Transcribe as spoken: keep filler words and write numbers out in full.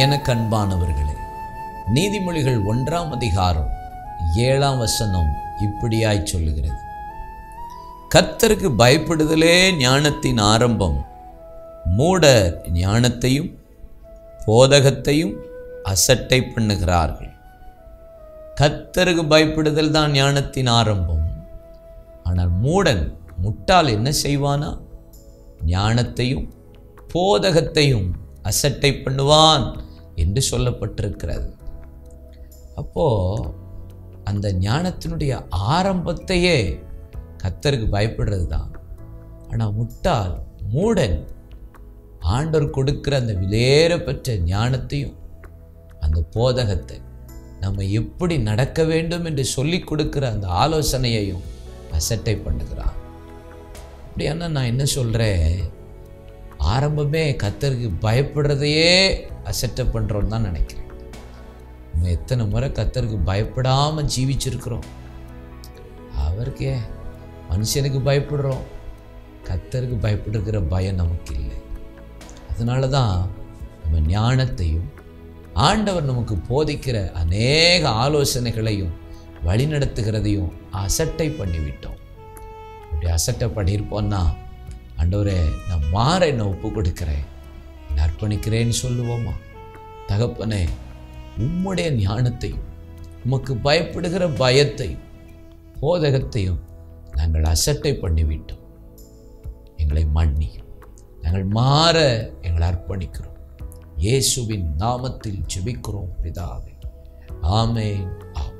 எனக்கு அன்பானவர்களே, நீதிமொழிகள் ஒன்றாம் அதிகாரம் ஏழாம் வசனம் இப்படியாய் சொல்லுகிறது, கர்த்தருக்கு பயப்படுதலே ஞானத்தின் ஆரம்பம், மூடர் ஞானத்தையும் போதகத்தையும் அசட்டை பண்ணுகிறார்கள். கர்த்தருக்கு பயப்படுதல் தான் ஞானத்தின் ஆரம்பம். ஆனால் மூடன் முட்டாள் என்ன செய்வானா? ஞானத்தையும் போதகத்தையும் அசட்டை பண்ணுவான் என்று சொல்லப்பட்டிருக்கிறது. அப்போ அந்த ஞானத்தினுடைய ஆரம்பத்தையே கர்த்தருக்கு பயப்படுறது தான். ஆனால் முட்டாள் மூடன் ஆண்டவர் கொடுக்கிற அந்த விலையேற பெற்ற ஞானத்தையும் அந்த போதகத்தை நம்ம எப்படி நடக்க வேண்டும் என்று சொல்லி கொடுக்கிற அந்த ஆலோசனையையும் அசட்டை பண்ணுகிறான். அப்படியானா நான் என்ன சொல்கிறேன், ஆரம்பமே கர்த்தருக்கு பயப்படுறதையே அசட்டை பண்ணுறோன்னு தான் நினைக்கிறேன். நம்ம எத்தனை முறை கர்த்தருக்கு பயப்படாமல் ஜீவிச்சிருக்கிறோம். அவருக்கே மனுஷனுக்கு பயப்படுறோம், கர்த்தருக்கு பயப்படுகிற பயம் நமக்கு இல்லை. அதனால தான் நம்ம ஞானத்தையும் ஆண்டவர் நமக்கு போதிக்கிற அநேக ஆலோசனைகளையும் வழிநடத்துகிறதையும் அசட்டை பண்ணிவிட்டோம். அப்படி அசட்டை பண்ணியிருப்போன்னா, ஆண்டவரே நான் மாற என்ன ஒப்பு கொடுக்கிறேன், நான் அர்ப்பணிக்கிறேன்னு சொல்லுவோமா? தகப்பனே, உம்முடைய ஞானத்தையும் உமக்கு பயப்படுகிற பயத்தையும் போதகத்தையும் நாங்கள் அசட்டை பண்ணிவிட்டோம். எங்களை மன்னியும், நாங்கள் மாற எங்களை அர்ப்பணிக்கிறோம். இயேசுவின் நாமத்தில் ஜெபிக்கிறோம் பிதாவே, ஆமென்.